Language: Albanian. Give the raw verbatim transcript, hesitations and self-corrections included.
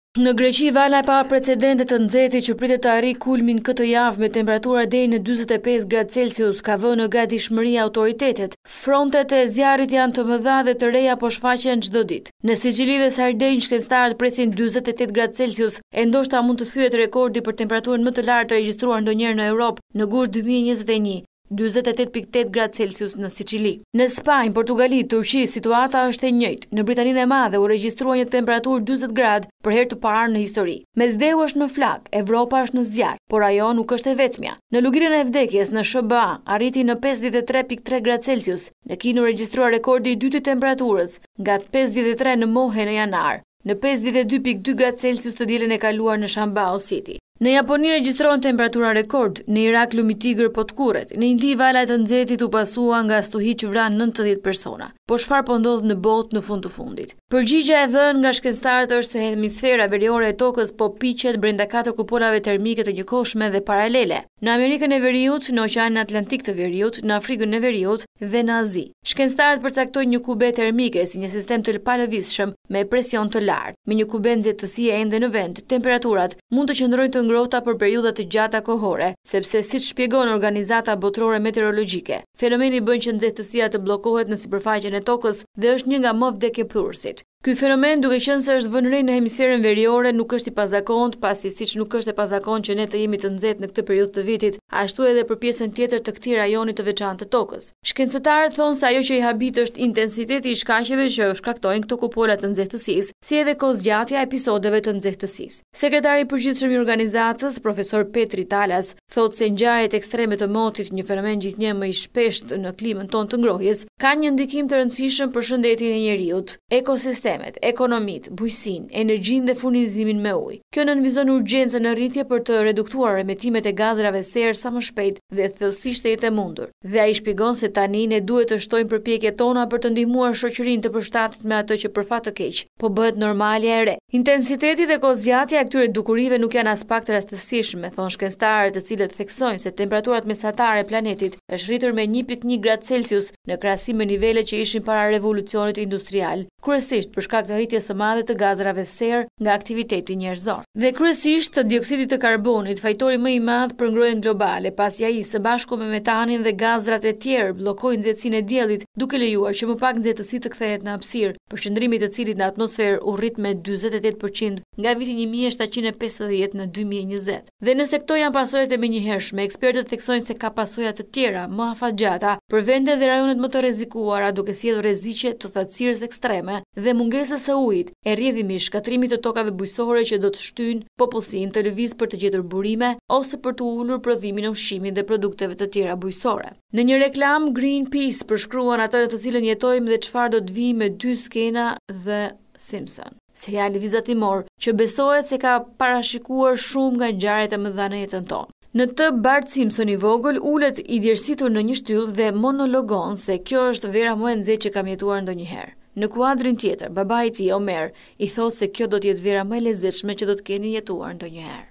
Në Greqi, vala e parë precedente të nxehtë që pritet të arrijë kulmin këtë javë me temperatura deri në njëzet e pesë gradë Celsius ka vënë në gatishmëri autoritetet. Frontet e zjarrit janë të mëdha dhe të reja po shfaqen çdo ditë. Në Siçili dhe Sardenjë shkencëtarët presin njëzet e tetë gradë Celsius, e ndoshta mund të thyet rekordi për temperaturën më të lartë të regjistruar ndonjëherë në Europë në gusht dy mijë e njëzet e një. njëzet e tetë pikë tetë gradë Celsius në Siçili. Në Spanjë, Portugali, Turqi, situata është e njëjtë. Në Britaninë e Madhe u regjistrua një temperaturë njëzet gradë për herë të parë në histori. Mesdheu është në flak, Evropa është në zjarr, por ajo nuk është e vetmja. Në lugirin e vdekjes në S B A arriti në pesëdhjetë e tre pikë tre gradë Celsius. Në Kinë u regjistrua rekordi i dytë i temperaturës, nga pesëdhjetë e tre në mohe në janar, në pesëdhjetë e dy pikë dy gradë Celsius të dielën e kaluar në Shambao City. Në Japoni regjistrohen temperatura rekord, në Irak lumi tigër po të kurret, në Indi vala të nxehtit u pasua nga stuhi që vran nëntëdhjetë persona. Po çfarë po ndodh në botë në fund të fundit? Përgjigjja e dhënë nga shkencëtarët është se hemisfera veriore e tokës po piqet brenda katër kupolave termike të njëkohshme dhe paralele. Në Amerikën e Veriut, në Oqeanin Atlantik të Veriut, në Afrikën e Veriut dhe në Azi. Shkencëtarët përcaktojnë një kube termike si një sistem të palëvizshëm me presion të lartë. Me një kube nxehtësie ende në vend, temperaturat mund të qëndrojnë të ngrohta për periudha të gjata kohore, sepse siç shpjegon Organizata Botërore Meteorologjike, fenomeni bën që nxehtësia të bllokohet në sipërfaqen e tokës dhe është një nga më vdekjepluesit. Ky fenomen, duke qenë se është vënë re në hemisferën veriore, nuk është i pazakontë, pasi siç nuk është e pazakontë që ne të jemi të nxehtë në këtë periudhë të vitit, ashtu edhe për pjesën tjetër të këtij rajoni të veçantë të tokës. Shkencëtarët thonë se ajo që i habit është intensiteti i shkaqeve që shkaktojnë këto kupola të nxehtësisë, si edhe kozgjatja e episodeve të nxehtësisë. Sekretari i përgjithshëm i organizatës, profesor Petri Talas, thotë se ngjarjet ekstreme të motit, një fenomen gjithnjë më i shpeshtë në klimën tonë të ngrohjes, kanë një ndikim të rëndësishëm për shëndetin e njerëzit, ekosistemet, ekonomitë, bujqësinë, energjinë dhe furnizimin me ujë. Kjo nënvizon urgjencën në rritje për të reduktuar emetimet e gazrave serë sa më shpejt dhe thellësisht e jetë e mundur. Dhe ai shpjegon se tani ne duhet të shtojmë përpjekjet tona për të ndihmuar shoqërinë të përshtatët me atë që për fat të keq po bëhet normalja e re. Intensiteti dhe kozgjatja e këtyre dukurive nuk janë as pak të rastësishme, thon shkencëtarët, të cilët theksojnë se temperaturat mesatare e planetit është rritur me një pikë një gradë Celsius në krahasim me nivelet që ishin para revolucionit industrial, kryesisht për shkak të rritjes së madhe të gazrave serë nga aktiviteti njerëzor. Dhe kryesisht të dioksidit të karbonit, fajtori më i madh për ngrohjen globale, pasi ai së bashku me metanin dhe gazrat e tjerë bllokojnë nxehtësinë e diellit, duke lejuar që më pak nxehtësi të kthehet në hapësirë, përqendrimi i cilit në atmosferë u rrit me njëzet e tetë përqind nga viti një mijë e shtatëqind e pesëdhjetë në dy mijë e njëzet. Dhe nëse këto janë pasojat e menjëhershme, ekspertët theksojnë se ka pasoja të tjera më afatgjata për vende dhe rajonet më të rrezikuara, duke sjellur rreziqe të thatësirës ekstreme dhe mungesës së ujit, e rrjedhimisht shkatrimit të tokave bujqësore që do të shtyjnë popullsinë të lëviz për të gjetur burime ose për të ulur prodhimin e ushqimit dhe produkteve të tjera bujqësore. Në një reklam, Greenpeace përshkruan atë në të cilën jetojmë dhe çfarë do të vijë me dy skena dhe Simpson, seriali vizatimor që besohet se ka parashikuar shumë nga ngjarjet e mëdha në jetën tonë. Në të Bart Simpson i vogël ulet i djersitur në një shtyllë dhe monologon se kjo është vera më e nxehtë që kam jetuar ndonjëherë. Në kuadrin tjetër, babai i tij, Homer, i thotë se kjo do të jetë vera më e lezetshme që do të keni jetuar ndonjëherë.